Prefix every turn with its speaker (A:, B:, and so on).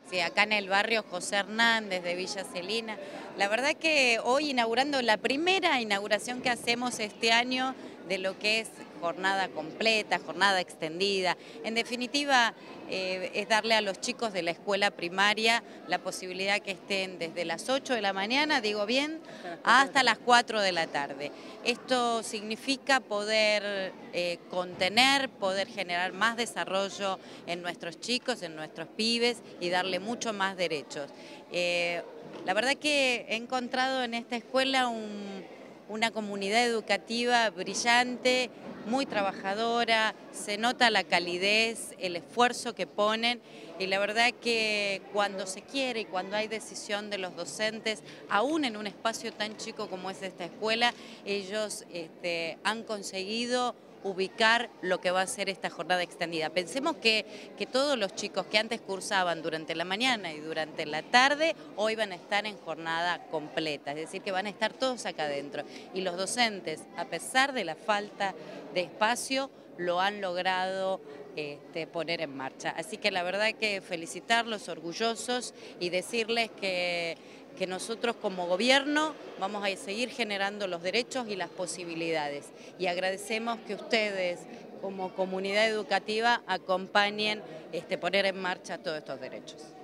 A: Sí, acá en el barrio José Hernández de Villa Celina. La verdad que hoy inaugurando la primera inauguración que hacemos este año de lo que es jornada completa, jornada extendida. En definitiva, es darle a los chicos de la escuela primaria la posibilidad que estén desde las 8 de la mañana, digo bien, hasta las 4 de la tarde. Esto significa poder contener, poder generar más desarrollo en nuestros chicos, en nuestros pibes y darle mucho más derechos. La verdad que he encontrado en esta escuela una comunidad educativa brillante, muy trabajadora, se nota la calidez, el esfuerzo que ponen y la verdad que cuando se quiere y cuando hay decisión de los docentes, aún en un espacio tan chico como es esta escuela, ellos han conseguido ubicar lo que va a ser esta jornada extendida. Pensemos que todos los chicos que antes cursaban durante la mañana y durante la tarde, hoy van a estar en jornada completa, es decir, que van a estar todos acá adentro. Y los docentes, a pesar de la falta de espacio, lo han logrado poner en marcha. Así que la verdad que felicitarlos, orgullosos y decirles que nosotros como gobierno vamos a seguir generando los derechos y las posibilidades. Y agradecemos que ustedes como comunidad educativa acompañen poner en marcha todos estos derechos.